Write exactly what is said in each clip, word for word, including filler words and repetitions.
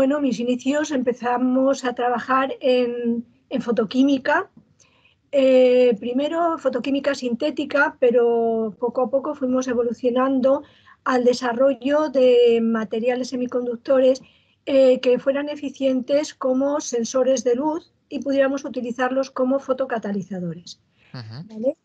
bueno, mis inicios empezamos a trabajar en, en fotoquímica. Eh, primero fotoquímica sintética, pero poco a poco fuimos evolucionando al desarrollo de materiales semiconductores eh, que fueran eficientes como sensores de luz y pudiéramos utilizarlos como fotocatalizadores. Uh-huh. ¿Vale?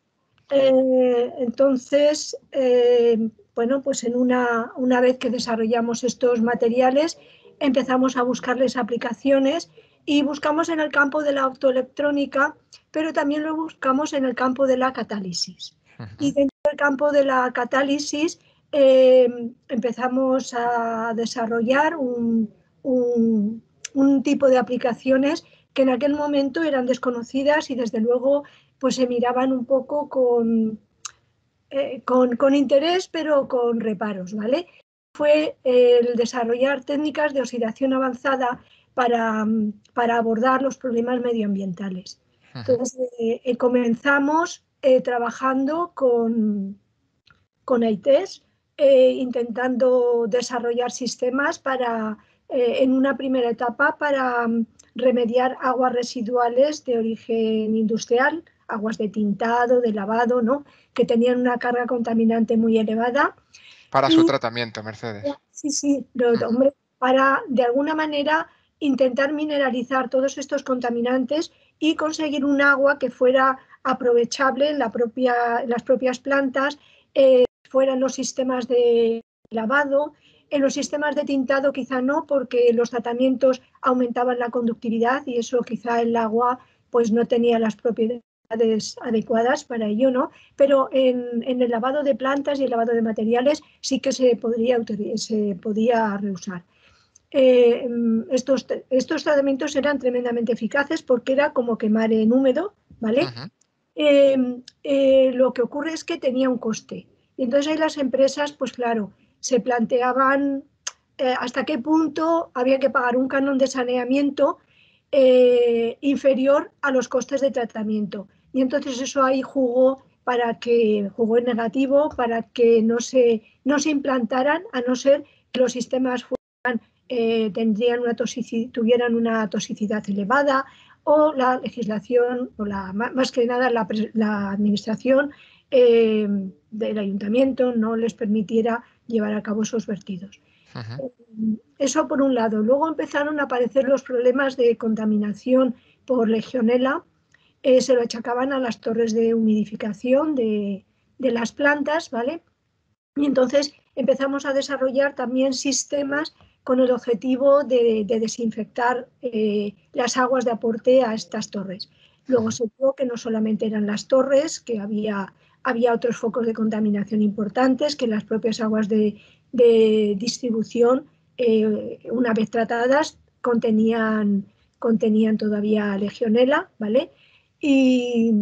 Eh, entonces, eh, bueno, pues en una, una vez que desarrollamos estos materiales, empezamos a buscarles aplicaciones y buscamos en el campo de la optoelectrónica, pero también lo buscamos en el campo de la catálisis. Uh-huh. Y dentro del campo de la catálisis eh, empezamos a desarrollar un, un, un tipo de aplicaciones que en aquel momento eran desconocidas y desde luego pues se miraban un poco con, eh, con, con interés, pero con reparos, ¿vale? Fue el desarrollar técnicas de oxidación avanzada para, para abordar los problemas medioambientales. Uh-huh. Entonces, eh, eh, comenzamos eh, trabajando con, con I T E S, eh, intentando desarrollar sistemas para, eh, en una primera etapa para um, remediar aguas residuales de origen industrial, aguas de tintado, de lavado, ¿no? Que tenían una carga contaminante muy elevada. Para y, su tratamiento, Mercedes. Sí, sí, lo, Uh-huh. hombre, para de alguna manera intentar mineralizar todos estos contaminantes y conseguir un agua que fuera aprovechable en, la propia, en las propias plantas, eh, fueran los sistemas de lavado, en los sistemas de tintado quizá no, porque los tratamientos aumentaban la conductividad y eso quizá el agua pues no tenía las propiedades adecuadas para ello, ¿no? Pero en, en el lavado de plantas y el lavado de materiales sí que se podría, se podía reusar. Eh, estos, estos tratamientos eran tremendamente eficaces porque era como quemar en húmedo, ¿vale? Uh-huh. Eh, eh, lo que ocurre es que tenía un coste. Y entonces ahí las empresas, pues claro, se planteaban eh, hasta qué punto había que pagar un canon de saneamiento eh, inferior a los costes de tratamiento. Y entonces eso ahí jugó para que, jugó en negativo, para que no se, no se implantaran, a no ser que los sistemas fueran, eh, tendrían una toxicidad, tuvieran una toxicidad elevada, o la legislación, o la, más que nada la, la administración eh, del ayuntamiento no les permitiera llevar a cabo esos vertidos. Uh-huh. Eso por un lado. Luego empezaron a aparecer los problemas de contaminación por legionela. Eh, se lo achacaban a las torres de humidificación de, de las plantas, ¿vale? Y entonces empezamos a desarrollar también sistemas con el objetivo de, de desinfectar eh, las aguas de aporte a estas torres. Luego se vio que no solamente eran las torres, que había, había otros focos de contaminación importantes, que las propias aguas de, de distribución, eh, una vez tratadas, contenían, contenían todavía legionela, ¿vale? Y,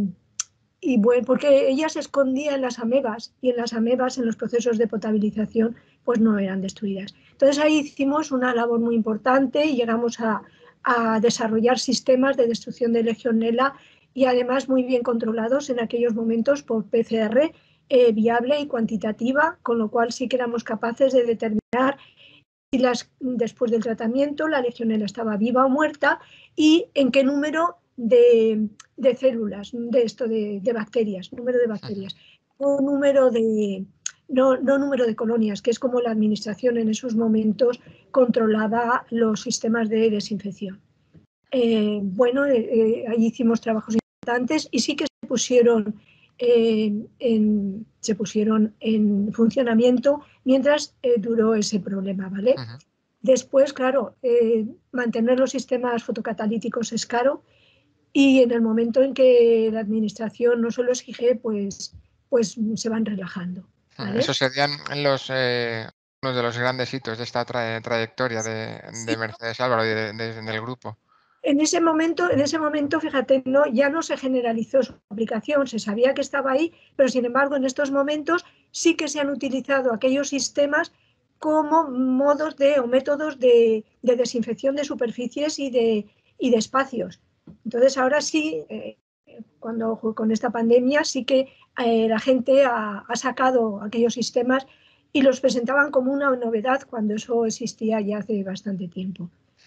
y bueno, porque ella se escondía en las amebas y en las amebas, en los procesos de potabilización, pues no eran destruidas. Entonces ahí hicimos una labor muy importante y llegamos a, a desarrollar sistemas de destrucción de legionela y además muy bien controlados en aquellos momentos por P C R eh, viable y cuantitativa, con lo cual sí que éramos capaces de determinar si las, después del tratamiento la legionela estaba viva o muerta y en qué número de, de células, de esto de, de bacterias, número de bacterias, o número de, no, no número de colonias, que es como la administración en esos momentos controlaba los sistemas de desinfección. Eh, bueno, eh, eh, ahí hicimos trabajos importantes y sí que se pusieron eh, en, se pusieron en funcionamiento mientras eh, duró ese problema, ¿vale? Uh-huh. Después, claro, eh, mantener los sistemas fotocatalíticos es caro y en el momento en que la administración no solo exige, pues, pues se van relajando, ¿vale? Esos serían los, eh, uno de los grandes hitos de esta tra trayectoria de, de Mercedes Álvaro y de, de, del grupo. En ese momento, en ese momento, fíjate, no, ya no se generalizó su aplicación, se sabía que estaba ahí, pero sin embargo en estos momentos sí que se han utilizado aquellos sistemas como modos de o métodos de, de desinfección de superficies y de, y de espacios. Entonces ahora sí, eh, cuando con esta pandemia sí que eh, la gente ha, ha sacado aquellos sistemas y los presentaban como una novedad cuando eso existía ya hace bastante tiempo.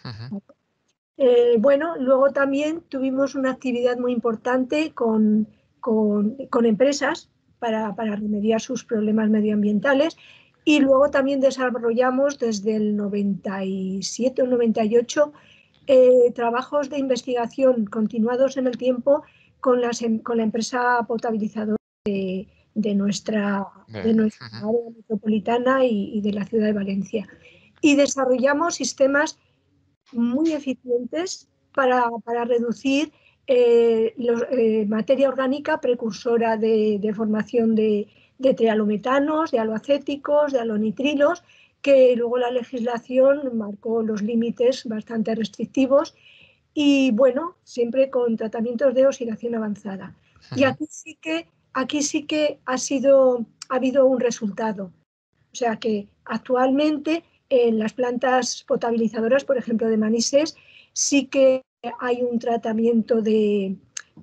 Ujú. Eh, bueno, luego también tuvimos una actividad muy importante con, con, con empresas para, para remediar sus problemas medioambientales y luego también desarrollamos desde el noventa y siete o noventa y ocho eh, trabajos de investigación continuados en el tiempo con, las, em- con la empresa potabilizadora de, de nuestra, de De- nuestra ujú. área metropolitana y, y de la ciudad de Valencia. Y desarrollamos sistemas muy eficientes para, para reducir eh, los, eh, materia orgánica precursora de, de formación de, de trialometanos, de aloacéticos, de alonitrilos, que luego la legislación marcó los límites bastante restrictivos y bueno, siempre con tratamientos de oxidación avanzada. Y Ujú. aquí sí que, aquí sí que ha, sido, ha habido un resultado. O sea que actualmente en las plantas potabilizadoras, por ejemplo, de Manises, sí que hay un tratamiento de...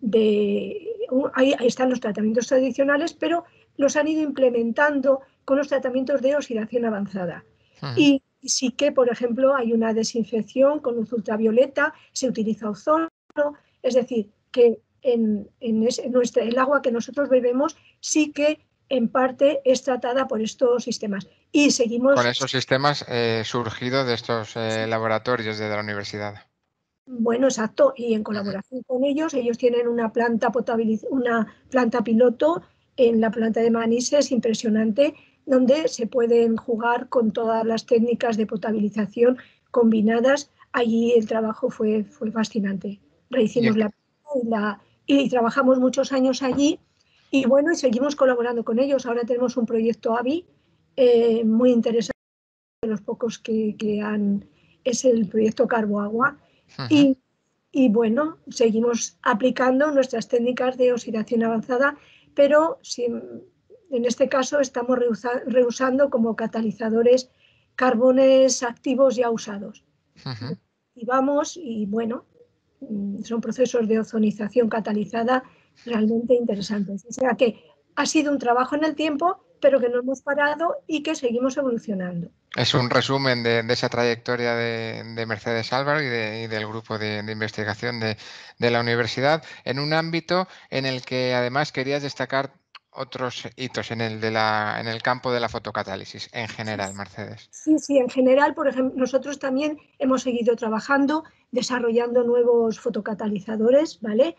de ahí, ahí están los tratamientos tradicionales, pero los han ido implementando con los tratamientos de oxidación avanzada. Ujú. Y sí que, por ejemplo, hay una desinfección con luz ultravioleta, se utiliza ozono, es decir, que en, en, ese, en nuestra, el agua que nosotros bebemos sí que en parte es tratada por estos sistemas. Y Con seguimos, esos sistemas eh, surgido de estos eh, laboratorios de la universidad. bueno, exacto, y en Ujú. colaboración con ellos, ellos tienen una planta potabiliz una planta piloto en la planta de Manises impresionante, donde se pueden jugar con todas las técnicas de potabilización combinadas. Allí el trabajo fue, fue fascinante. ¿Y en, Rehicimos la, y, la y trabajamos muchos años allí y bueno, y seguimos colaborando con ellos. Ahora tenemos un proyecto A V I eh, muy interesante, de los pocos que, que han, es el proyecto Carboagua. Ujú. Y, y bueno, seguimos aplicando nuestras técnicas de oxidación avanzada, pero sin, en este caso estamos reusa, reusando como catalizadores carbones activos ya usados. Ujú. Y vamos, y bueno, son procesos de ozonización catalizada realmente interesantes. O sea que ha sido un trabajo en el tiempo, pero que no hemos parado y que seguimos evolucionando. Es un resumen de, de esa trayectoria de, de Mercedes Álvaro y, de- y del grupo de, de investigación de, de la universidad en un ámbito en el que además querías destacar otros hitos en el, de la, en el campo de la fotocatálisis en general, Mercedes. Sí, sí, en general, por ejemplo, nosotros también hemos seguido trabajando, desarrollando nuevos fotocatalizadores, ¿vale?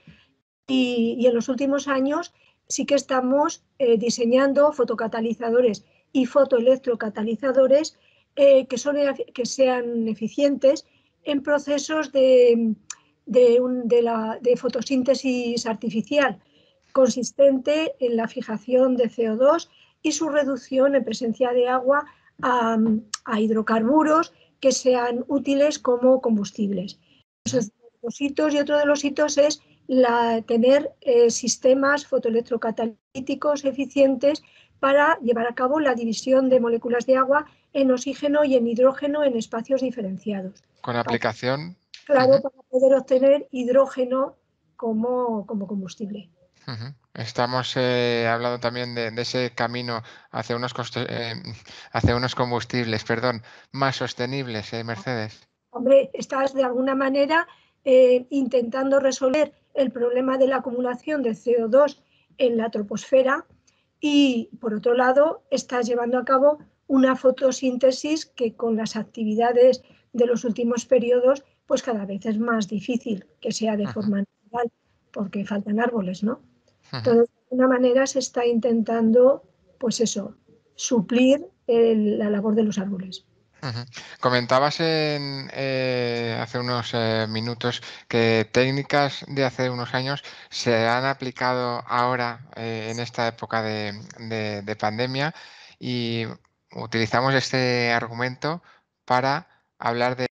Y, y en los últimos años sí que estamos eh, diseñando fotocatalizadores y fotoelectrocatalizadores eh, que, son, que sean eficientes en procesos de, de, un, de, la, de fotosíntesis artificial, consistente en la fijación de C O dos y su reducción en presencia de agua a, a hidrocarburos que sean útiles como combustibles. Eso Ujú. es uno de los hitos. Y otro de los hitos es la, tener eh, sistemas fotoelectrocatalíticos eficientes para llevar a cabo la división de moléculas de agua en oxígeno y en hidrógeno en espacios diferenciados. Con Para, aplicación. claro, Ujú. para poder obtener hidrógeno como, como combustible. Ujú. Estamos eh, hablando también de, de ese camino hacia unos, coste- eh, hacia unos combustibles, perdón, más sostenibles, eh, Mercedes. Hombre, estás de alguna manera eh, intentando resolver el problema de la acumulación de C O dos en la troposfera y, por otro lado, estás llevando a cabo una fotosíntesis que con las actividades de los últimos periodos, pues cada vez es más difícil que sea de Ujú. forma natural, porque faltan árboles, ¿no? Ujú. Entonces, de alguna manera se está intentando, pues eso, suplir el, la labor de los árboles. Ujú. Comentabas en, eh, hace unos eh, minutos que técnicas de hace unos años se han aplicado ahora eh, en esta época de, de- de pandemia y utilizamos este argumento para hablar de...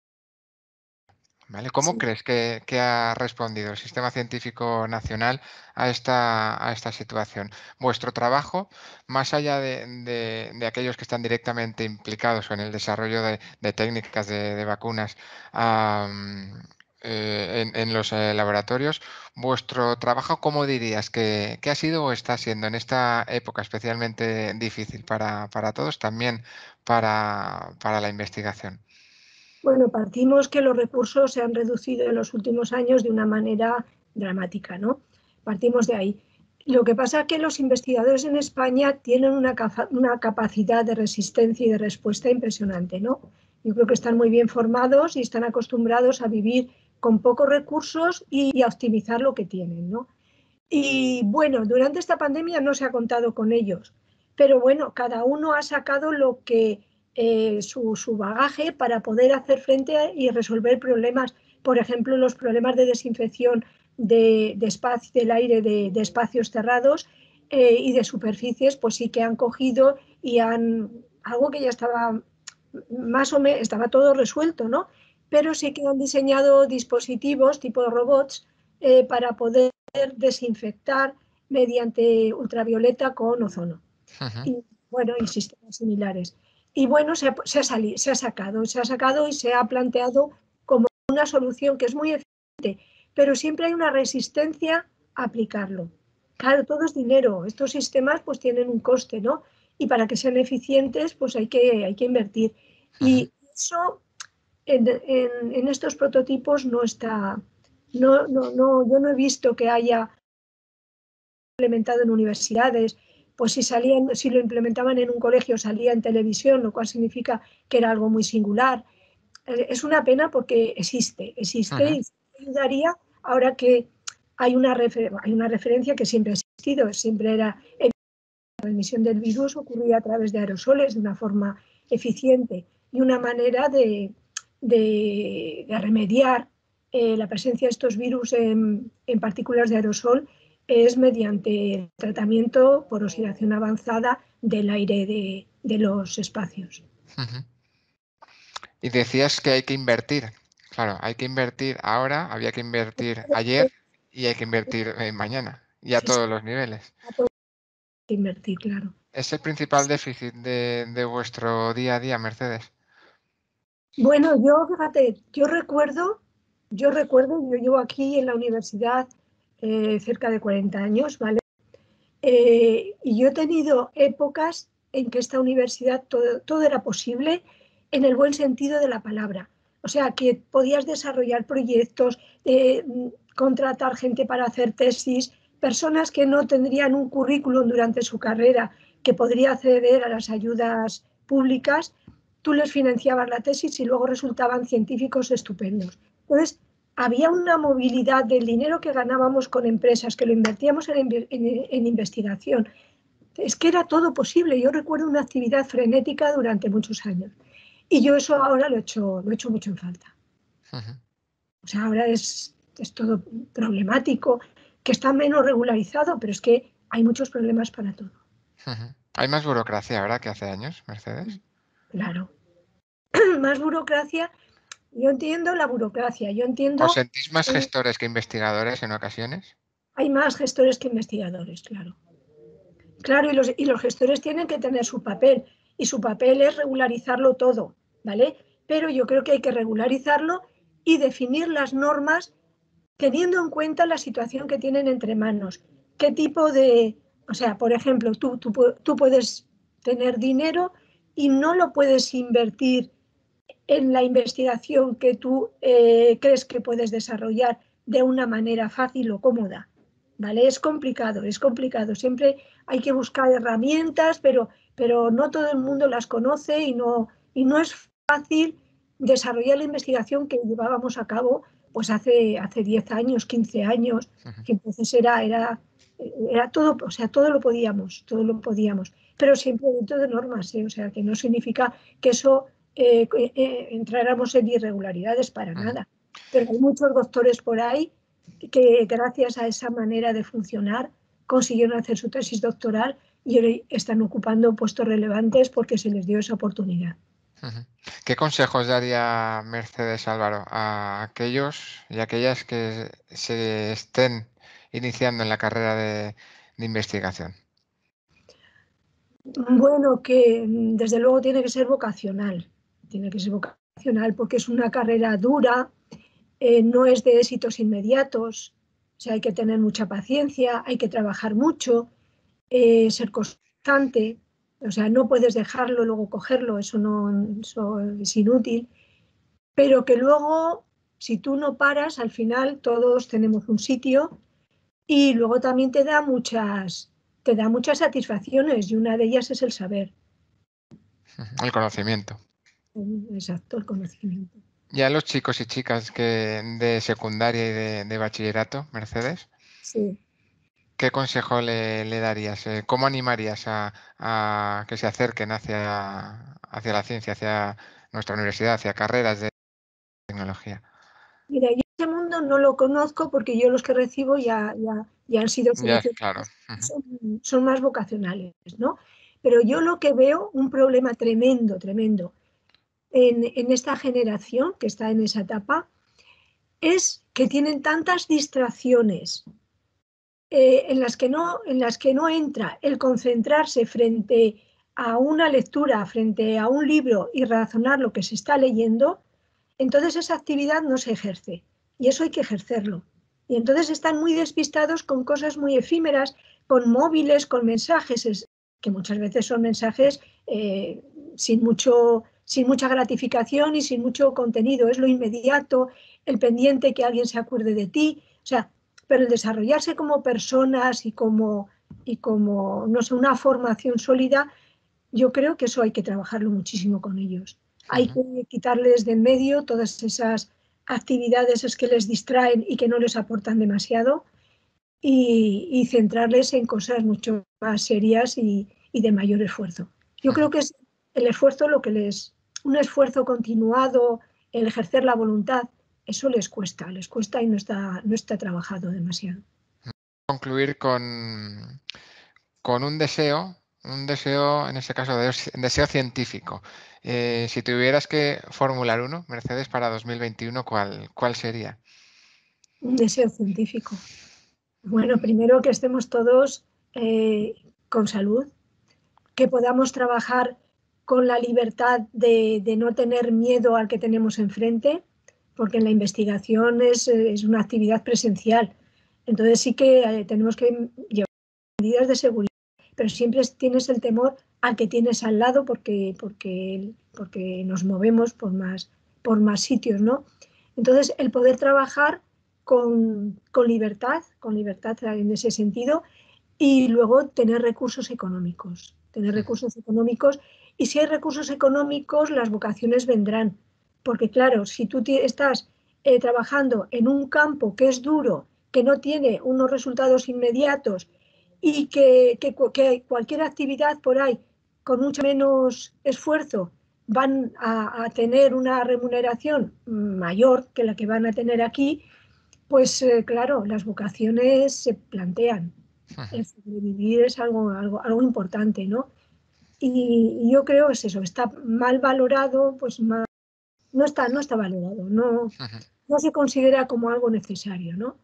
¿Vale? ¿Cómo Sí. crees que, que ha respondido el Sistema Científico Nacional a esta, a esta situación? Vuestro trabajo, más allá de, de- de aquellos que están directamente implicados en el desarrollo de, de técnicas de, de vacunas am, eh, en, en los eh, laboratorios, vuestro trabajo, ¿cómo dirías que, que ha sido o está siendo en esta época especialmente difícil para, para todos, también para, para la investigación? Bueno, partimos que los recursos se han reducido en los últimos años de una manera dramática, ¿no? Partimos de ahí. Lo que pasa es que los investigadores en España tienen una, una capacidad de resistencia y de respuesta impresionante, ¿no? Yo creo que están muy bien formados y están acostumbrados a vivir con pocos recursos y a optimizar lo que tienen, ¿no? Y bueno, durante esta pandemia no se ha contado con ellos, pero bueno, cada uno ha sacado lo que eh, su, su bagaje para poder hacer frente y resolver problemas, por ejemplo, los problemas de desinfección de, de espacio, del aire de, de espacios cerrados eh, y de superficies, pues sí que han cogido y han, algo que ya estaba más o menos, estaba todo resuelto, ¿no? Pero sí que han diseñado dispositivos tipo robots eh, para poder desinfectar mediante ultravioleta con ozono. Ujú. Y bueno, y sistemas similares. Y bueno, se ha, se, ha salido, se ha sacado, se ha sacado y se ha planteado como una solución que es muy eficiente, pero siempre hay una resistencia a aplicarlo. Claro, todo es dinero. Estos sistemas pues tienen un coste, ¿no? Y para que sean eficientes, pues hay que, hay que invertir. Ujú. Y eso en, en, en estos prototipos no está, no, no, no, yo no he visto que haya implementado en universidades, pues si salían, si lo implementaban en un colegio salía en televisión, lo cual significa que era algo muy singular. Eh, Es una pena porque existe, existe Ujú. y ayudaría ahora que hay una, refer hay una referencia que siempre ha existido, siempre era la transmisión del virus ocurría a través de aerosoles de una forma eficiente y una manera de, de, de remediar eh, la presencia de estos virus en, en partículas de aerosol es mediante el tratamiento por oxidación avanzada del aire de, de los espacios. Ujú. Y decías que hay que invertir. Claro, hay que invertir ahora, había que invertir ayer y hay que invertir eh, mañana y a Sí, sí, todos los niveles. a todo hay que invertir, claro. ¿Es el principal déficit de, de vuestro día a día, Mercedes? Bueno, yo, fíjate, yo recuerdo, yo recuerdo, yo llevo aquí en la universidad eh, cerca de cuarenta años, ¿vale? Eh, y yo he tenido épocas en que esta universidad todo, todo era posible en el buen sentido de la palabra. O sea, que podías desarrollar proyectos, eh, contratar gente para hacer tesis, personas que no tendrían un currículum durante su carrera que podría acceder a las ayudas públicas, tú les financiabas la tesis y luego resultaban científicos estupendos. Entonces, había una movilidad del dinero que ganábamos con empresas, que lo invertíamos en, en, en, investigación. Es que era todo posible. Yo recuerdo una actividad frenética durante muchos años. Y yo eso ahora lo he hecho, lo he hecho mucho en falta. Ujú. O sea, ahora es, es todo problemático, que está menos regularizado, pero es que hay muchos problemas para todo. Ujú. Hay más burocracia ahora que hace años, Mercedes. Claro. Más burocracia. Yo entiendo la burocracia. Yo ¿Os entiendo. sentís más Eh, gestores que investigadores en ocasiones? hay más gestores que investigadores, claro. Claro, y los, y los gestores tienen que tener su papel, y su papel es regularizarlo todo, ¿vale? Pero yo creo que hay que regularizarlo y definir las normas teniendo en cuenta la situación que tienen entre manos. ¿Qué tipo de, o sea, por ejemplo, tú, tú, tú puedes tener dinero y no lo puedes invertir en la investigación que tú eh, crees que puedes desarrollar de una manera fácil o cómoda, ¿vale? Es complicado, es complicado. Siempre hay que buscar herramientas, pero, pero no todo el mundo las conoce y no, y no es fácil desarrollar la investigación que llevábamos a cabo pues hace, hace diez años, quince años, Ujú. que entonces era, era, era todo, o sea, todo lo podíamos, todo lo podíamos, pero siempre dentro de normas, ¿eh? O sea, que no significa que eso eh, eh, entráramos en irregularidades para Ujú. nada. Pero hay muchos doctores por ahí que gracias a esa manera de funcionar consiguieron hacer su tesis doctoral y hoy están ocupando puestos relevantes porque se les dio esa oportunidad. Ujú. ¿Qué consejos daría Mercedes Álvaro a aquellos y aquellas que se estén iniciando en la carrera de, de investigación? Bueno, que desde luego tiene que ser vocacional, tiene que ser vocacional porque es una carrera dura, eh, no es de éxitos inmediatos, o sea, hay que tener mucha paciencia, hay que trabajar mucho, eh, ser constante, o sea, no puedes dejarlo, luego cogerlo, eso, no, eso es inútil. pero que luego, si tú no paras, al final todos tenemos un sitio y luego también te da muchas, te da muchas satisfacciones y una de ellas es el saber. El conocimiento. Exacto, el conocimiento. ¿Y a los chicos y chicas que de secundaria y de, de bachillerato, Mercedes? Sí. ¿Qué consejo le, le darías? Eh, ¿Cómo animarías a, a que se acerquen hacia, hacia la ciencia, hacia nuestra universidad, hacia carreras de tecnología? Mira, yo ese mundo no lo conozco porque yo los que recibo ya, ya, ya han sido Ya, claro. seleccionados, Ujú. son, son más vocacionales, ¿no? Pero yo lo que veo, un problema tremendo, tremendo en, en esta generación que está en esa etapa, es que tienen tantas distracciones eh, en, las que no, en las que no entra el concentrarse frente a una lectura, frente a un libro y razonar lo que se está leyendo, entonces esa actividad no se ejerce y eso hay que ejercerlo. Y entonces están muy despistados con cosas muy efímeras, con móviles, con mensajes, que muchas veces son mensajes eh, sin, mucho, sin mucha gratificación y sin mucho contenido. Es lo inmediato, el pendiente que alguien se acuerde de ti. O sea, pero el desarrollarse como personas y como, y como no sé, una formación sólida, yo creo que eso hay que trabajarlo muchísimo con ellos. Hay Ujú. que quitarles de en medio todas esas actividades que les distraen y que no les aportan demasiado y, y centrarles en cosas mucho más serias y, y, de mayor esfuerzo. Yo Ujú. creo que es el esfuerzo lo que les, un esfuerzo continuado, el ejercer la voluntad, eso les cuesta, les cuesta y no está, no está trabajado demasiado. Concluir con, con un deseo, un deseo, en este caso, de, deseo científico. Eh, si tuvieras que formular uno, Mercedes, para dos mil veintiuno, ¿cuál, cuál sería? Un deseo científico. Bueno, primero que estemos todos eh, con salud, que podamos trabajar con la libertad de, de, no tener miedo al que tenemos enfrente, porque en la investigación es, es una actividad presencial. Entonces sí que eh, tenemos que llevar medidas de seguridad, pero siempre tienes el temor al que tienes al lado porque, porque, porque nos movemos por más, por más sitios, ¿no? Entonces el poder trabajar con, con libertad, con libertad en ese sentido, y luego tener recursos económicos, tener recursos económicos y si hay recursos económicos las vocaciones vendrán, porque claro, si tú estás eh, trabajando en un campo que es duro, que no tiene unos resultados inmediatos y que, que, que cualquier actividad por ahí con mucho menos esfuerzo van a, a tener una remuneración mayor que la que van a tener aquí, pues eh, claro, las vocaciones se plantean. El sobrevivir es algo, algo, algo importante, ¿no? Y, y yo creo que es eso, está mal valorado, pues mal, no, está, no está valorado, no, no se considera como algo necesario, ¿no?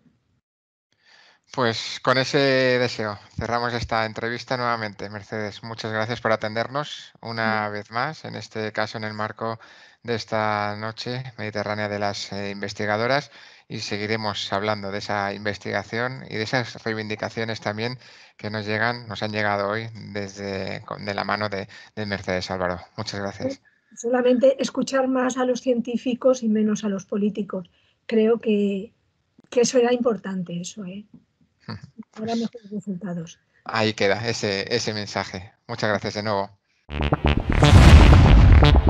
Pues con ese deseo cerramos esta entrevista nuevamente. Mercedes, muchas gracias por atendernos una vez más, en este caso en el marco de esta noche mediterránea de las eh, investigadoras, y seguiremos hablando de esa investigación y de esas reivindicaciones también que nos llegan, nos han llegado hoy desde de la mano de, de Mercedes Álvaro. Muchas gracias. Solamente escuchar más a los científicos y menos a los políticos. Creo que, que eso era importante, eso, ¿eh? Para Pues mejores resultados. ahí queda ese, ese mensaje. Muchas gracias de nuevo.